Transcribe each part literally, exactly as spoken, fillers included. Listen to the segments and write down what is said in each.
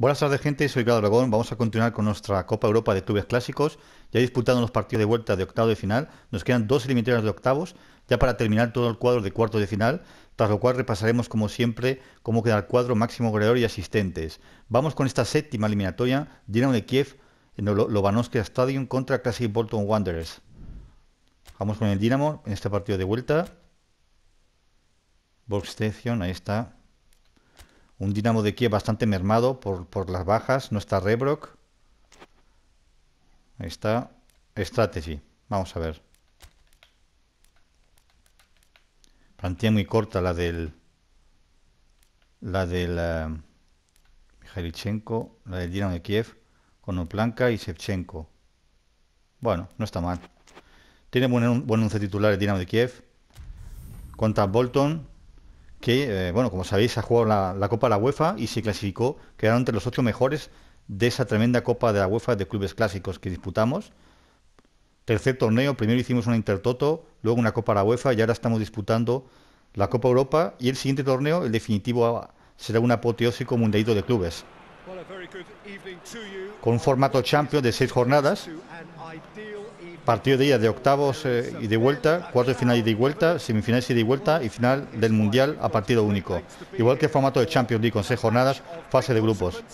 Buenas tardes, gente, soy Claudio Dragón. Vamos a continuar con nuestra Copa Europa de Clubes Clásicos. Ya disputando los partidos de vuelta de octavo de final. Nos quedan dos eliminatorias de octavos, ya para terminar todo el cuadro de cuartos de final, tras lo cual repasaremos, como siempre, cómo queda el cuadro, máximo goleador y asistentes. Vamos con esta séptima eliminatoria, Dinamo de Kiev, en el Lobanovsky Stadium contra Classic Bolton Wanderers. Vamos con el Dinamo en este partido de vuelta. Workstation, ahí está. Un Dinamo de Kiev bastante mermado por, por las bajas. No está Rebrock. Ahí está. Strategy. Vamos a ver. Plantilla muy corta la del... La del... Uh, Mikhailichenko. La del Dinamo de Kiev. Con Oplanka y Shevchenko. Bueno, no está mal. Tiene buen, buen once titular el Dinamo de Kiev. Contra Bolton, que, eh, bueno, como sabéis, ha jugado la, la Copa de la UEFA y se clasificó, quedaron entre los ocho mejores de esa tremenda Copa de la UEFA de Clubes Clásicos que disputamos. Tercer torneo, primero hicimos una Intertoto, luego una Copa de la UEFA y ahora estamos disputando la Copa Europa, y el siguiente torneo, el definitivo, será un apoteósico mundialito de clubes. Con un formato Champions de seis jornadas, partido de ida de octavos eh, y de vuelta, cuartos de final y de vuelta, semifinales y de vuelta y final del Mundial a partido único. Igual que el formato de Champions League con seis jornadas, fase de grupos.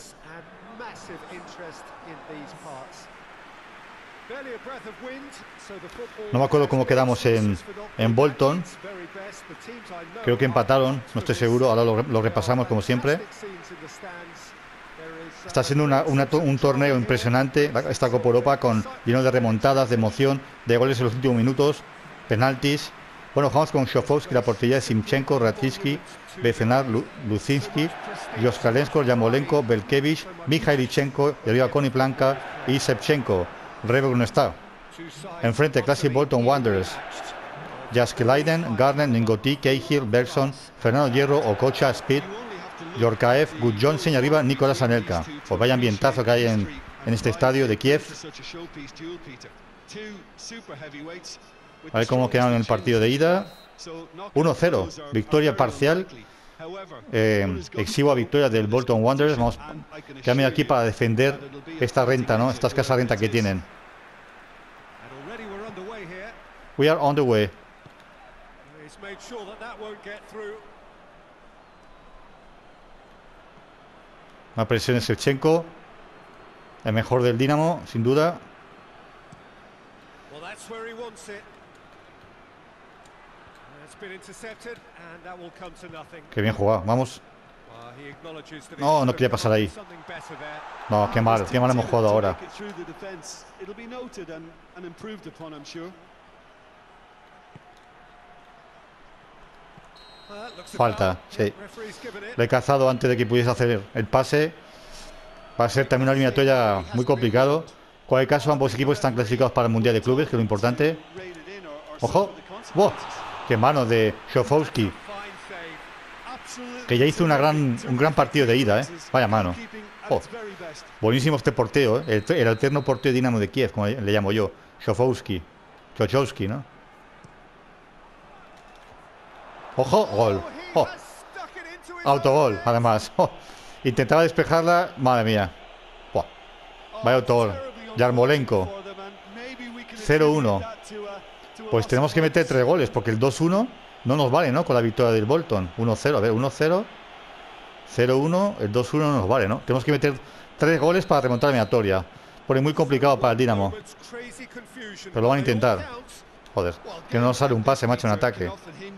No me acuerdo cómo quedamos en, en Bolton. Creo que empataron, no estoy seguro, ahora lo, lo repasamos como siempre. Está siendo una, una, un torneo impresionante esta Copa Europa, con lleno de remontadas, de emoción, de goles en los últimos minutos, penaltis. Bueno, jugamos con Shofovsky, la portería de Simchenko, Ratsitsky, Becenar, Luzinski, Yoskalenko, Yamolenko, Belkevich, Mikhailichenko, Yariva Koniplanka y Shevchenko. Rebek no está. Enfrente, Classic Bolton Wanderers. Jaskelainen, Garner, Ningoti, Cahill, Bergson, Fernando Hierro, Okocha, Speed, Yorkaev, Gudjonsen y arriba Nicolás Anelka. Pues vaya ambientazo que hay en, en este estadio de Kiev. A ver cómo quedaron en el partido de ida. uno cero, victoria parcial. Eh, exigua victoria del Bolton Wanderers. Vamos, quedarme aquí para defender esta renta, ¿no? Esta escasa renta que tienen. We are on the way. Una presión en Shevchenko, el mejor del Dinamo, sin duda. Qué bien jugado, vamos. No, no quería pasar ahí. No, qué mal, qué mal hemos jugado ahora. Falta, sí. Le he cazado antes de que pudiese hacer el pase. Va a ser también una eliminatoria muy complicado. En cualquier caso, ambos equipos están clasificados para el Mundial de Clubes, que es lo importante. ¡Ojo! ¡Oh! ¡Qué mano de Shofovsky! Que ya hizo una gran, un gran partido de ida, ¿eh? Vaya mano. Oh, buenísimo este porteo, ¿eh? El, el alterno porteo de Dinamo de Kiev, como le llamo yo. Shofovsky. Shofovsky, ¿no? ¡Ojo! ¡Gol! ¡Oh! Autogol, además. ¡Oh! Intentaba despejarla. Madre mía. ¡Oh! Vaya autogol. Yarmolenko. cero uno. Pues tenemos que meter tres goles, porque el dos uno no nos vale, ¿no? Con la victoria del Bolton. uno cero, a ver, uno cero. cero uno, el dos uno no nos vale, ¿no? Tenemos que meter tres goles para remontar la eliminatoria. Pone muy complicado para el Dinamo. Pero lo van a intentar. Joder, que no nos sale un pase, macho, en ataque.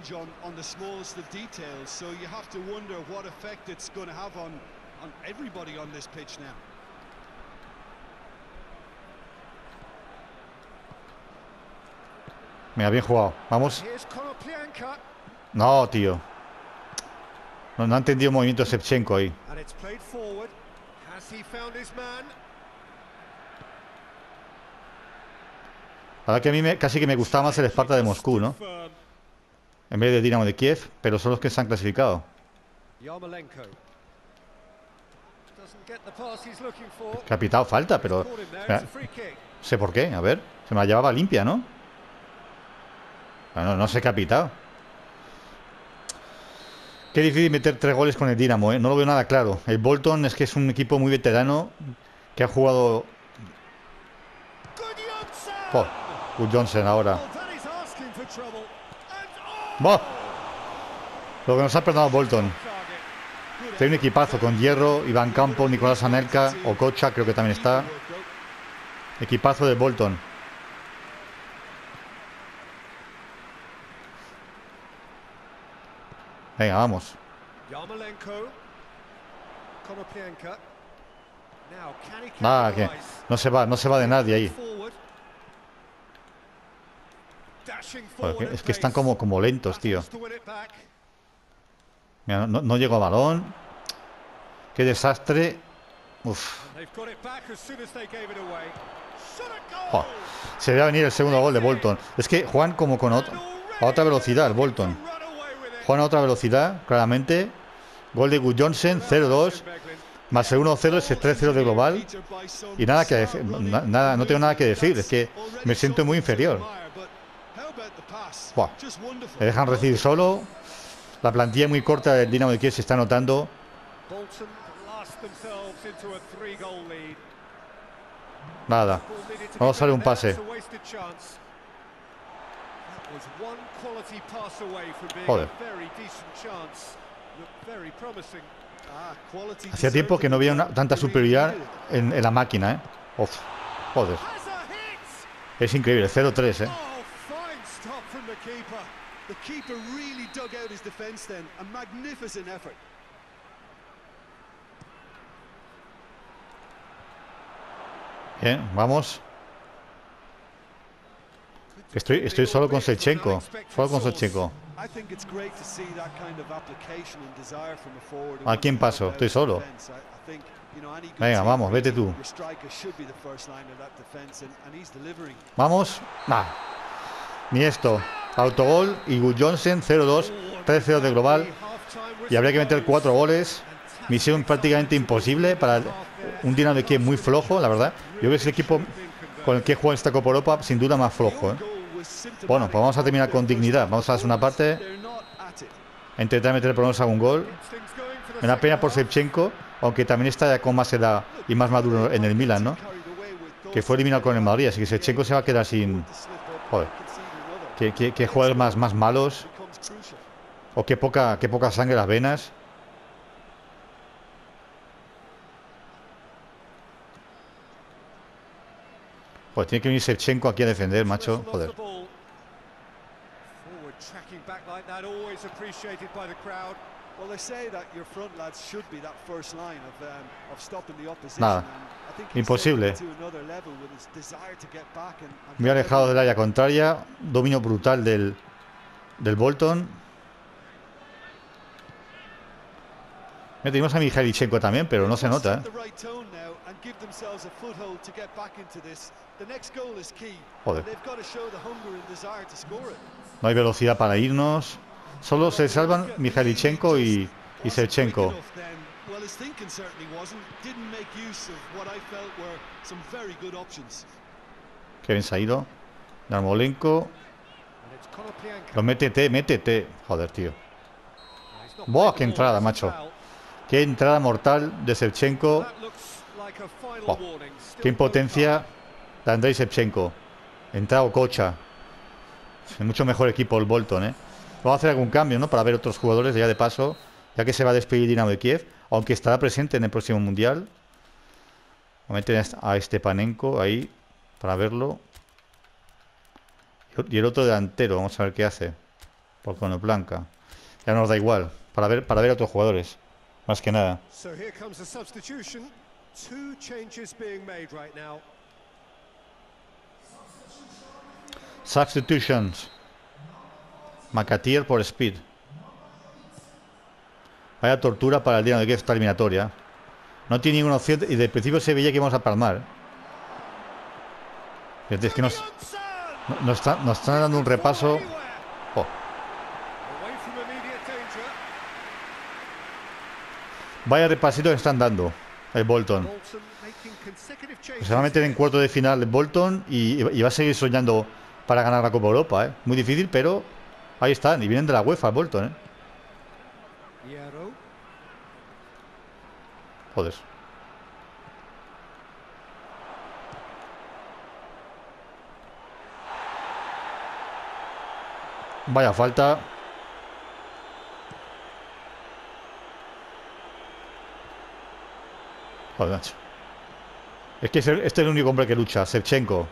Mira, bien jugado. Vamos. No, tío. No, no ha entendido el movimiento de Shevchenko ahí. La verdad que a mí me, casi que me gustaba más el Sparta de Moscú, ¿no? En vez de Dinamo de Kiev, pero son los que se han clasificado. Que ha pitado falta, pero... Mira, no sé por qué, a ver. Se me la llevaba limpia, ¿no? Bueno, no sé qué ha pitado. Qué difícil meter tres goles con el Dinamo, ¿eh? No lo veo nada claro. El Bolton es que es un equipo muy veterano que ha jugado... Oh, Good Johnson ahora. ¡Bah! Lo que nos ha perdonado Bolton. Tiene un equipazo con Hierro, Iván Campo, Nicolás Anelka, Okocha, creo que también está. Equipazo de Bolton. Venga, vamos. Nada, que no se va, no se va de nadie ahí. Joder, es que están como, como lentos, tío. Mira, no, no llegó a balón. Qué desastre. Uf. Oh, se ve a venir el segundo gol de Bolton. Es que juegan como con otra, a otra velocidad el Bolton. Juegan a otra velocidad, claramente. Gol de Good Johnson, cero dos. Más el uno cero, ese tres cero de global. Y nada que decir, nada, no tengo nada que decir. Es que me siento muy inferior. Buah. Me dejan recibir solo. La plantilla muy corta del Dinamo de Kiev se está notando. Nada. Vamos a darle un pase. Joder. Hacía tiempo que no veía una, tanta superioridad en, en la máquina, ¿eh? Uf. Joder. Es increíble, cero tres, ¿eh? Bien, vamos. Estoy, estoy solo con Shevchenko. Solo con Shevchenko. ¿A quién paso? Estoy solo. Venga, vamos, vete tú. Vamos. Nah. Ni esto. Autogol y Good Johnson, cero dos. tres cero de global. Y habría que meter cuatro goles. Misión prácticamente imposible para un Dinamo de Kiev muy flojo, la verdad. Yo creo que es el equipo con el que juega esta Copa Europa sin duda más flojo, ¿eh? Bueno, pues vamos a terminar con dignidad. Vamos a hacer una parte. A intentar meter por lo menos algún gol. Me da pena por Shevchenko, aunque también está ya con más edad y más maduro en el Milan, ¿no? Que fue eliminado con el Madrid, así que Shevchenko se va a quedar sin... Joder. Que, que, que jugadores más, más malos. O que poca, que poca sangre en las venas. Pues tiene que venir Shevchenko aquí a defender, macho. Joder. Nada. Imposible. Muy alejado del área contraria. Dominio brutal del, del Bolton. Tenemos a Mikhailichenko también, pero no se nota, ¿eh? Joder. No hay velocidad para irnos. Solo se salvan Mikhailichenko y, y Shevchenko. Qué bien se ha ido. Yarmolenko. Lo métete, métete. Joder, tío. ¡Buah! ¡Qué entrada, macho! ¡Qué entrada mortal de Shevchenko! Oh, ¡qué impotencia de Andrei Shevchenko! Entrada Okocha. Es mucho mejor equipo el Bolton, ¿eh? Vamos a hacer algún cambio, ¿no? Para ver otros jugadores ya de paso. Ya que se va a despedir Dinamo de Kiev. Aunque estará presente en el próximo Mundial. Vamos a meter a Stepanenko ahí. Para verlo. Y el otro delantero. Vamos a ver qué hace. Por Konoplanka. Ya nos da igual. Para ver, para ver a otros jugadores. Más que nada. Substitutions. Macatier por Speed. Vaya tortura para el Dinamo de Kiev esta eliminatoria. No tiene ninguna opción y de principio se veía que íbamos a palmar. Es que nos, nos, está, nos están dando un repaso. Oh. Vaya repasito que están dando el Bolton. Se va a meter en cuarto de final el Bolton y, y va a seguir soñando para ganar la Copa Europa, ¿eh? Muy difícil, pero ahí están. Y vienen de la UEFA el Bolton, ¿eh? Joder. Vaya falta. Joder, macho. Es que este es el único hombre que lucha, Shevchenko.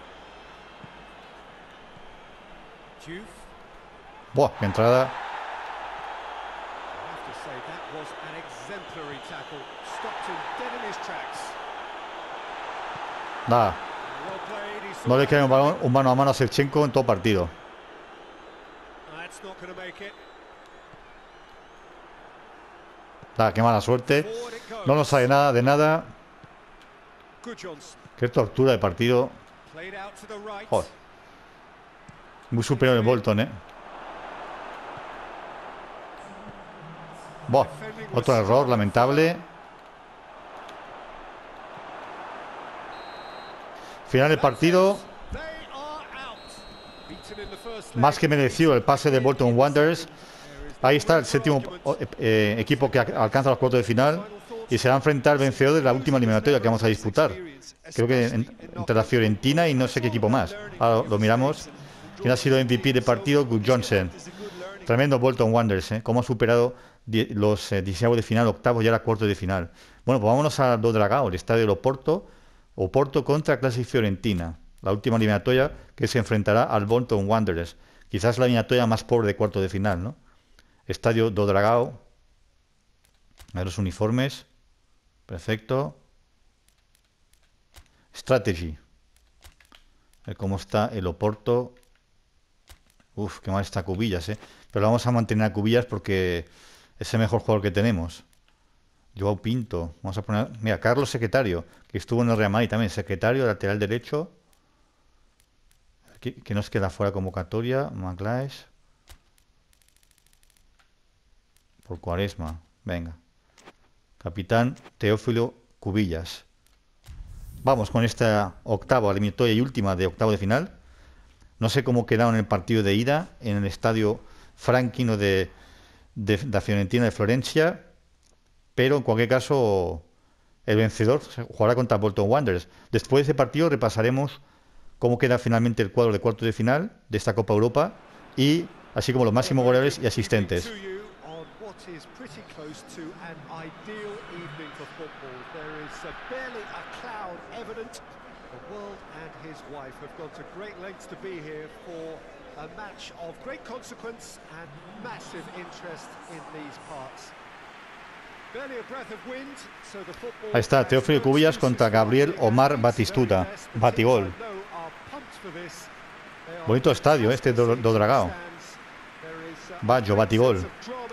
Buah, qué entrada. Nada. No le queda un, balón, un mano a mano a Shevchenko en todo partido. Nada, qué mala suerte. No nos sale nada de nada. Qué tortura de partido. Joder. Muy superior el Bolton, eh. Buah, otro error lamentable. Final del partido. Más que merecido el pase de Bolton Wanderers. Ahí está el séptimo eh, equipo que alcanza los cuartos de final y se va a enfrentar al vencedor de la última eliminatoria que vamos a disputar. Creo que en, entre la Fiorentina y no sé qué equipo más. Ahora lo miramos. ¿Quién ha sido M V P de partido? Gudjohnsen. Tremendo Bolton Wanderers, ¿eh? Cómo ha superado los eh, diecinueve de final, octavos y ahora cuartos de final. Bueno, pues vámonos a Do Dragao, el estadio de Oporto. Oporto contra Classic Fiorentina. La última eliminatoria que se enfrentará al Bolton Wanderers. Quizás la eliminatoria más pobre de cuartos de final, ¿no? Estadio Do Dragao. A ver los uniformes. Perfecto. Strategy. A ver cómo está el Oporto. Uf, qué mal está Cubillas, ¿eh? Pero vamos a mantener a Cubillas porque es el mejor jugador que tenemos. Joao Pinto. Vamos a poner... Mira, Carlos Secretario, que estuvo en el Real Madrid también. Secretario, lateral derecho. Aquí, que nos queda fuera convocatoria. Maclaes. Por Cuaresma. Venga. Capitán Teófilo Cubillas. Vamos con esta octava eliminatoria y última de octavo de final. No sé cómo quedaron en el partido de ida en el estadio Franquino de, de, de la Fiorentina de Florencia, pero en cualquier caso el vencedor jugará contra Bolton Wanderers. Después de ese partido repasaremos cómo queda finalmente el cuadro de cuartos de final de esta Copa Europa y así como los máximos goleadores y asistentes. The world and his wife have gone to great lengths to be here for a match of great consequence and massive interest in these parts. Barely a breath of wind, so the football. Ahí está, Teófilo Cubillas contra Gabriel Omar Batistuta. Batigol. Bonito estadio este do, do Dragao. Baggio, Batigol.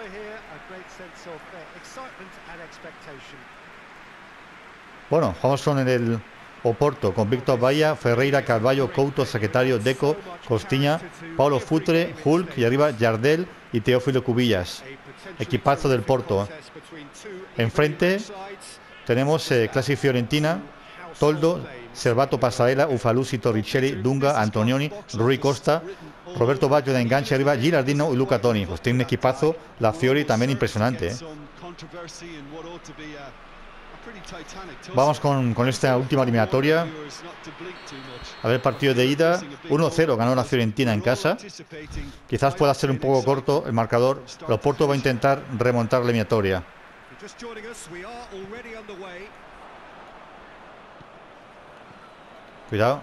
Bueno, vamos con el Oporto, con Víctor Bahía, Ferreira, Carvalho, Couto, Secretario, Deco, Costiña, Paulo Futre, Hulk y arriba Jardel y Teófilo Cubillas. Equipazo del Porto. Enfrente tenemos eh, Classic Fiorentina, Toldo, Servato Pasarela, Ufalusi, Torricelli, Dunga, Antonioni, Rui Costa, Roberto Baggio de enganche arriba, Gilardino y Luca Toni. Pues tiene un equipazo, la Fiori también impresionante, ¿eh? Vamos con, con esta última eliminatoria. A ver, partido de ida. uno cero ganó la Fiorentina en casa. Quizás pueda ser un poco corto el marcador. El Oporto va a intentar remontar la eliminatoria. Cuidado.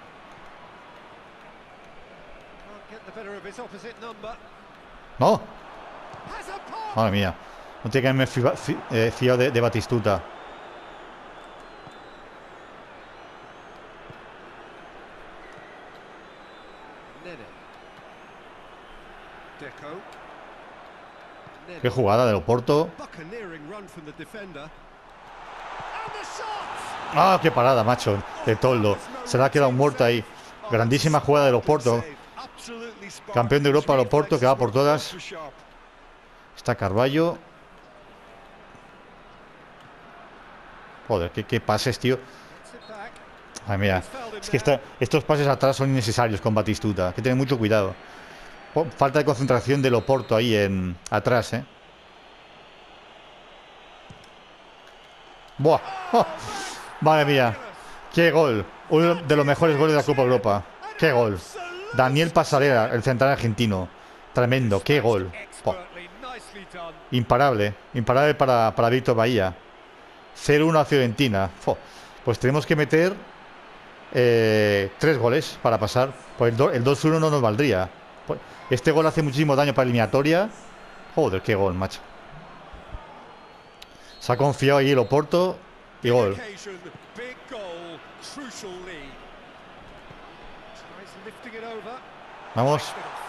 ¡No! Madre mía. No tiene que haberme fiado fi, eh, fiado de, de Batistuta. Qué jugada del Oporto. Ah, qué parada, macho, de Toldo. Se le ha quedado muerto ahí. Grandísima jugada del Oporto. Campeón de Europa, el Oporto, que va por todas. Está Carvalho. Joder, qué, qué pases, tío. Ay, mira, es que esta, estos pases atrás son innecesarios con Batistuta. Hay que tener mucho cuidado. Oh, falta de concentración del Oporto ahí en atrás, ¿eh? ¡Buah! ¡Oh! Madre mía. ¡Qué gol! Uno de los mejores goles de la Copa Europa. ¡Qué gol! Daniel Pasarela, el central argentino. Tremendo, qué gol. ¡Buah! Imparable. Imparable para, para Víctor Bahía. cero uno a Fiorentina. ¡Buah! Pues tenemos que meter eh, tres goles para pasar. Pues el, do, el dos uno no nos valdría. Pues este gol hace muchísimo daño para eliminatoria. Joder, qué gol, macho. Se ha confiado ahí el Oporto y gol. Vamos.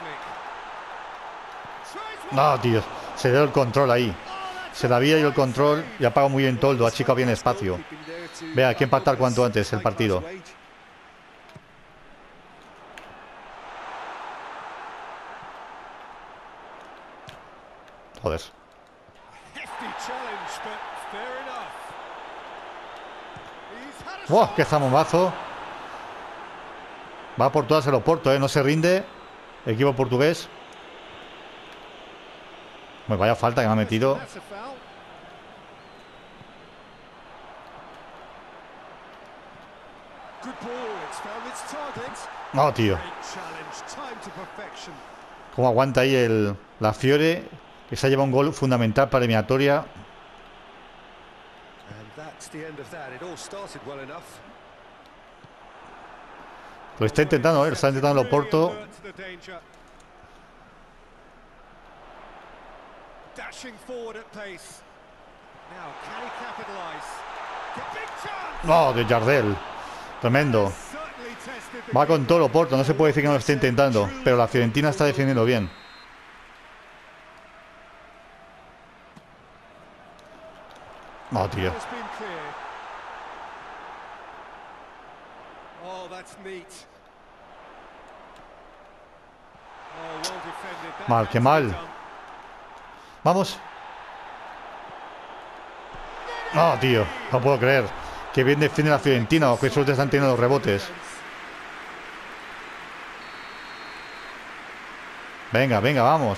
No, tío. Se dio el control ahí. Se le había ido el control y ha pagado muy bien Toldo. Ha achicado bien espacio. Vea, hay que empatar cuanto antes el partido. Joder. ¡Wow! ¡Qué zamombazo! Va por todas el Oporto, ¿eh? No se rinde. Equipo portugués. Pues vaya falta que me ha metido. No, tío. ¿Cómo aguanta ahí el, la Fiore? Que se ha llevado un gol fundamental para la eliminatoria. Lo está intentando, ¿eh? Lo está intentando el Oporto. No, de Jardel. Tremendo. Va con todo el Oporto. No se puede decir que no lo esté intentando. Pero la Fiorentina está defendiendo bien. No, tío. Mal, qué mal. Vamos. No, tío. No puedo creer. Que bien defiende la Fiorentina. O que suerte están teniendo los rebotes. Venga, venga, vamos.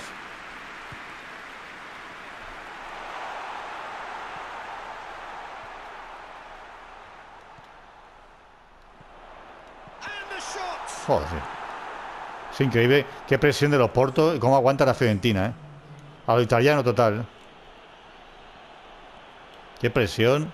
Joder. Es increíble qué presión de los Oporto y cómo aguanta la Fiorentina, ¿eh? A lo italiano total. Qué presión.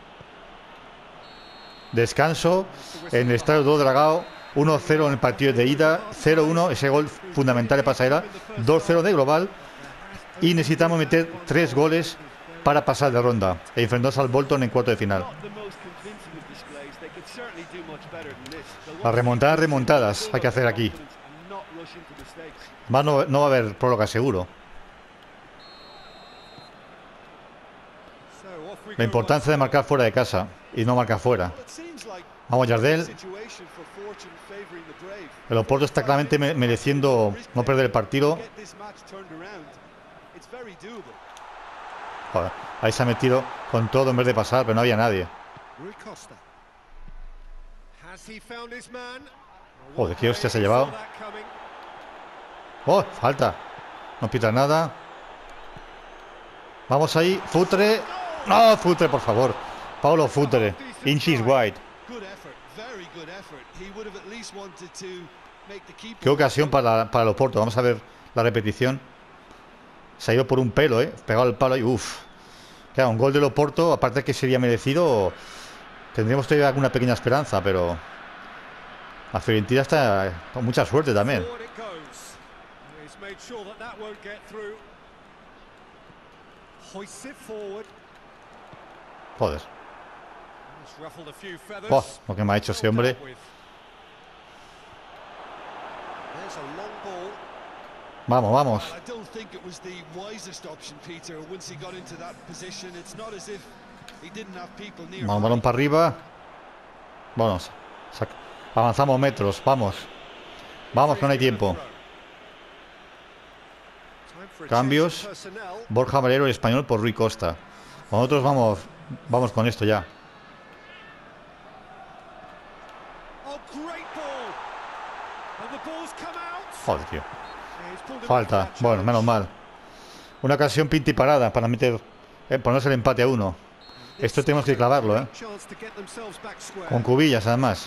Descanso en el estadio do Dragao. uno cero en el partido de ida. cero uno, ese gol fundamental de Pasarela. dos cero de global. Y necesitamos meter tres goles para pasar de ronda e enfrentarnos al Bolton en cuarto de final. Las remontadas, remontadas hay que hacer aquí. Más no, no va a haber prórroga seguro. La importancia de marcar fuera de casa y no marcar fuera. Vamos, Jardel. El Oporto está claramente mereciendo no perder el partido. Joder, ahí se ha metido con todo en vez de pasar, pero no había nadie. Joder, qué hostia se ha llevado. Oh, falta. No pita nada. Vamos ahí, Futre. No, Futre, por favor. Paulo Futre. Inches wide. Qué ocasión para, para el Oporto. Vamos a ver la repetición. Se ha ido por un pelo, eh. Pegado el palo y uff. Claro, un gol del Oporto, aparte que sería merecido. Tendríamos todavía alguna pequeña esperanza, pero la Fiorentina está con mucha suerte también. Joder. Oh, lo que me ha hecho ese hombre. Vamos, vamos. Vamos, balón para arriba. Vamos. Avanzamos metros, vamos. Vamos, que no hay tiempo. Cambios. Borja Valero, el español, por Rui Costa. Nosotros vamos, vamos con esto ya. Joder, tío. Falta. Bueno, menos mal. Una ocasión pinta y parada para meter, eh, ponerse el empate a uno. Esto tenemos que clavarlo, ¿eh? Con cubillas, además.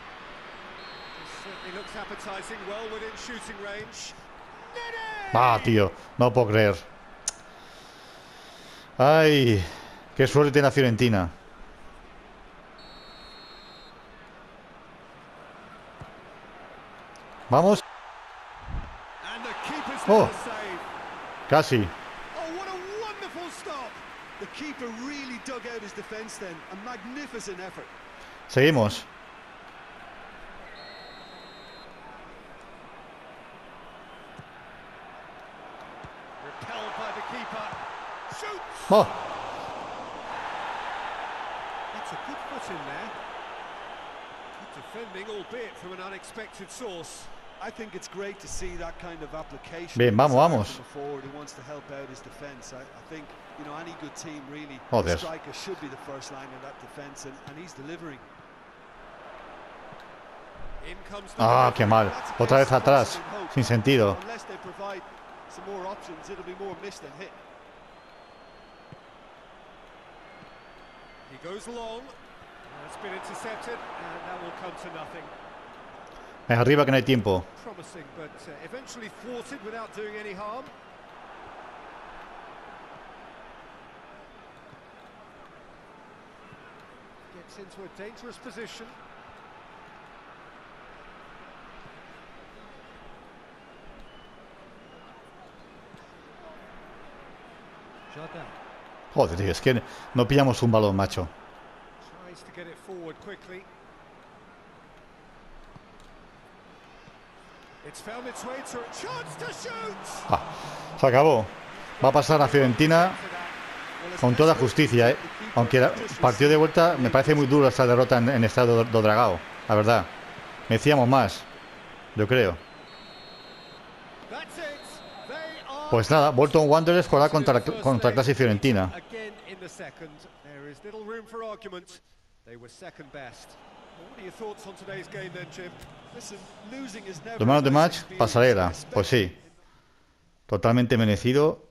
Ah, tío, no puedo creer. Ay, qué suerte tiene la Fiorentina. Vamos. Oh, casi. Seguimos. Oh. Bien, vamos, vamos. Joder. Ah, qué mal. Otra vez atrás. Sin sentido. Es arriba que no hay tiempo. Joder, tío, es que no pillamos un balón, macho. Ah, se acabó. Va a pasar a Fiorentina con toda justicia, ¿eh? Aunque el partido de vuelta me parece muy duro esta derrota en, en estado do Dragao, la verdad. Merecíamos más, yo creo. Pues nada, Bolton Wanderers jugará contra, contra clase Fiorentina. Los manos de match, pasarela. Pues sí, totalmente merecido.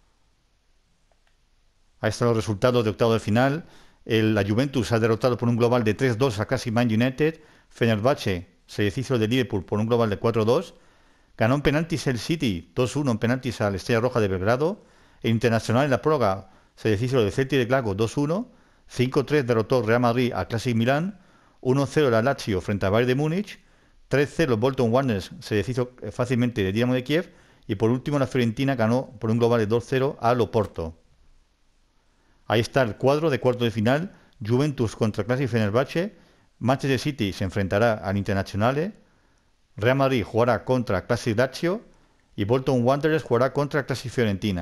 Ahí están los resultados de octavo de final. El, la Juventus ha derrotado por un global de tres dos a Classic Man United. Fenerbahce se deshizo de Liverpool por un global de cuatro dos. Ganó en penaltis el City, dos uno en penaltis a la Estrella Roja de Belgrado. El Internacional en la prórroga se deshizo del Celtic de Glasgow dos uno. cinco tres derrotó Real Madrid a Classic Milán. uno cero la Lazio frente a Bayern de Múnich. tres cero Bolton Wanderers se deshizo fácilmente de Dinamo de Kiev. Y por último la Fiorentina ganó por un global de dos cero a Loporto. Ahí está el cuadro de cuarto de final. Juventus contra Classic Fenerbahce. Manchester City se enfrentará al Internazionale. Real Madrid jugará contra Classic Lazio. Y Bolton Wanderers jugará contra Classic Fiorentina.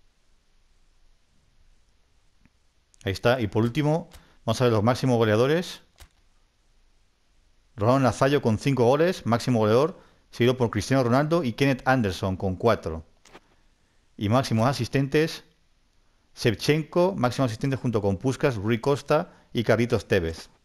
Ahí está. Y por último, vamos a ver los máximos goleadores. Ronaldo Nazario con cinco goles, máximo goleador, seguido por Cristiano Ronaldo y Kenneth Anderson con cuatro. Y máximos asistentes, Shevchenko, máximo asistente junto con Puskás, Rui Costa y Carlitos Tevez.